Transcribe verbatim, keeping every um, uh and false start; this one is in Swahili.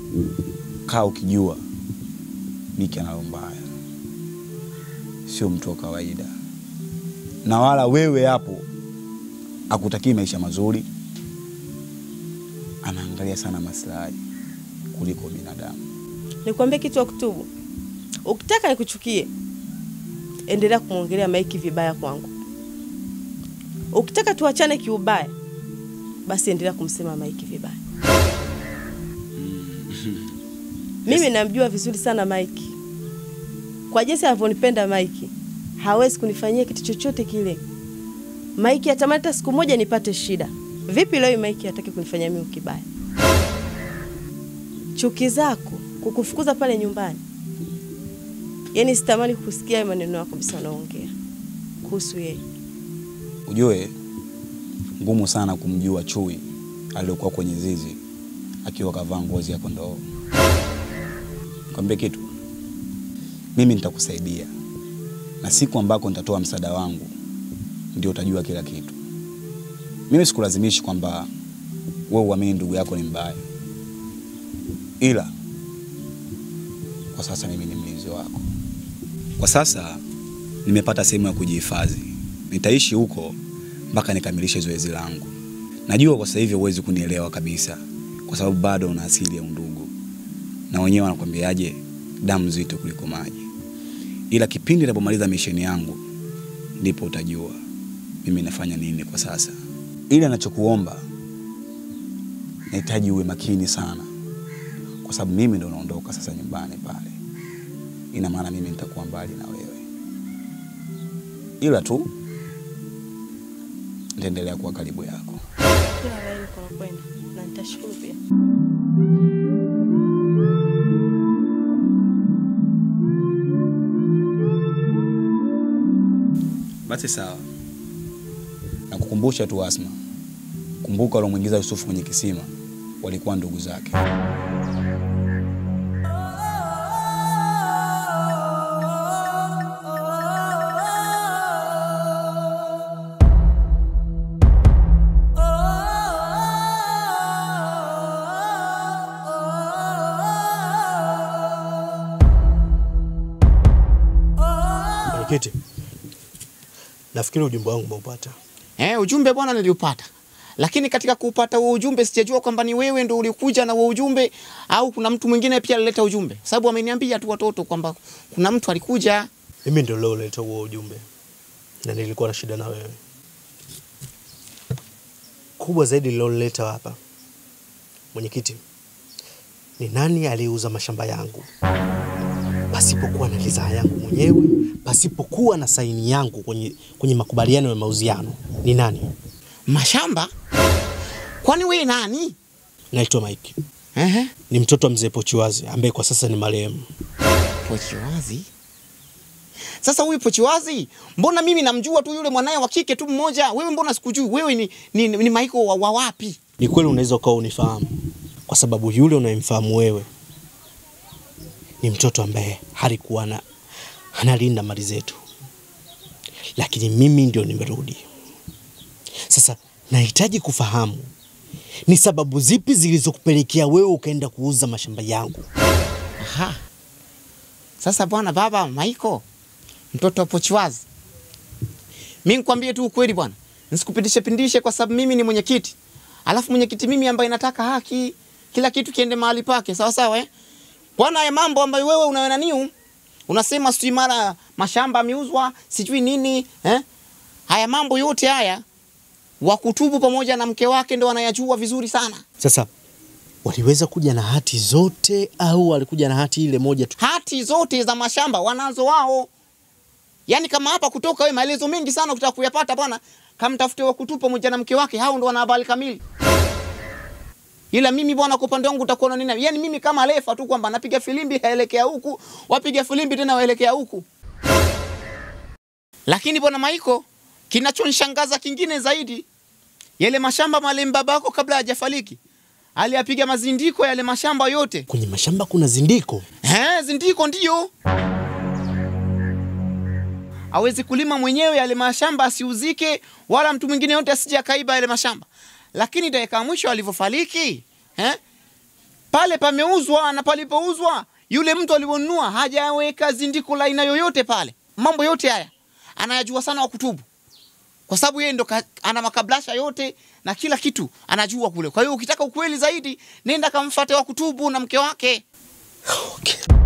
kaa ukijua Miki ana roho mbaya. Sio mtu wa kawaida. Na wala wewe hapo akutakii maisha mazuri. Anaangalia sana maslahi kuliko binadamu. Nikwambie kitu Oktubu. Ukitaka nikuchukie, endelea kumuongelea Mike vibaya kwangu. Ukitaka tuachane kiubaya, basi endelea kumsema Mike vibaya. Mimi namjua vizuri sana Mike. Kwa jinsi anavyonipenda Mike, hawezi kunifanyia kitu chochote kile. Mike atamani hata siku moja nipate shida. Vipi leo Mike hataki kunifanyia mimi kibaya? Chuki zako kukufukuza pale nyumbani. Yaani sitamani kusikia maneno yako kabisa unaongea kuhusu yeye. Ujue ngumu sana kumjua chui aliyokuwa kwenye zizi akiwa kavaa ngozi ya kondoo. Kwambie kitu, mimi nitakusaidia. Na siku ambako nitatoa msaada wangu ndio utajua kila kitu. Mimi sikulazimishi kwamba wewe uamini ndugu yako ni mbaya. Ila kwa sasa mimi ni mlinzi wako. Kwa sasa nimepata sehemu ya kujihifadhi. Nitaishi huko mpaka nikamilishe zoezi langu. Najua kwa sasa hivi huwezi kunielewa kabisa kwa sababu bado una asili ya undugu. Na wenyewe wanakuambiaje, damu nzito kuliko maji. Ila kipindi ninapomaliza misheni yangu ndipo utajua mimi nafanya nini kwa sasa. Ila ninachokuomba, nahitaji uwe makini sana kwa sababu mimi ndo naondoka sasa nyumbani pale. Ina maana mimi nitakuwa mbali na wewe. Ila tu nitaendelea kuwa karibu yako. Kila wewe uko kwenda na nitashukuru pia. Basi sawa. Nakukumbusha tu Asma. Kumbuka waliomuingiza Yusufu kwenye kisima walikuwa ndugu zake. Kiti. Nafikiri ujumbe wangu umeupata. Eh, ujumbe bwana niliupata. Lakini katika kupata huo ujumbe sijajua kwamba ni wewe ndio ulikuja na huo ujumbe au kuna mtu mwingine pia alileta ujumbe. Sababu ameniambia tu watoto kwamba kuna mtu alikuja. Mimi ndio leo nileta huo ujumbe. Na nilikuwa na shida na wewe. Kubwa zaidi liloleta hapa. Mwenyekiti. Ni nani aliyeuza mashamba yangu? Pasipokuwa na ridhaa yangu mwenyewe, pasipokuwa na saini yangu kwenye kwenye makubaliano ya mauziano. Ni nani? Mashamba? Kwani wewe nani? Naitwa Mike. Ehe. Ni mtoto wa mzee Pochiwazi ambaye kwa sasa ni marehemu. Pochiwazi? Sasa huyu Pochiwazi, mbona mimi namjua tu yule mwanae wa kike tu mmoja? Wewe mbona sikujui? Wewe ni ni, ni Mike wa, wa wapi? Ni kweli unaweza ukawa unifahamu. Kwa sababu yule unayemfahamu wewe ni mtoto ambaye halikuwa na analinda mali zetu. Lakini mimi ndio nimerudi. Sasa nahitaji kufahamu ni sababu zipi zilizokupelekea wewe ukaenda kuuza mashamba yangu. Aha. Sasa bwana baba Mike, mtoto wa Pochiwazi. Mimi nikwambie tu ukweli bwana. Nisikupindishe pindishe kwa sababu mimi ni mwenyekiti. Alafu mwenyekiti mimi ambaye nataka haki, kila kitu kiende mahali pake, sawa sawa eh? Bwana haya mambo ambayo wewe unaona niu, unasema sijui mara mashamba yameuzwa, sijui nini, eh? Haya mambo yote haya Wakutubu pamoja na mke wake ndio wanayajua vizuri sana. Sasa waliweza kuja na hati zote au walikuja na hati ile moja tu? Hati zote za mashamba wanazo wao. Yaani kama hapa kutoka wewe maelezo mengi sana ukitaka kuyapata bwana, kama mtafute Wakutubu pamoja na mke wake, hao ndio wana habari kamili. Ila mimi bwana kwa upande wangu utakuwa nini? Yaani mimi kama lefa tu kwamba napiga filimbi haelekea huku, wapiga filimbi tena waelekea huku. Lakini bwana Maiko, kinachonishangaza kingine zaidi, yale mashamba male babako kabla hajafariki aliyapiga mazindiko yale mashamba yote. Kwenye mashamba kuna zindiko? Eh, zindiko ndio. Hawezi kulima mwenyewe yale mashamba asiuzike wala mtu mwingine yote asije akaiba yale mashamba. Lakini dakika mwisho alivyofariki, eh? Pale pameuzwa na palipouzwa yule mtu alionunua hajaweka zindiko la aina yoyote pale. Mambo yote haya anayajua sana wa kutubu. Kwa sababu yeye ndo ana makablasha yote na kila kitu anajua kule. Kwa hiyo ukitaka ukweli zaidi nenda kamfuate wa kutubu na mke wake. Okay.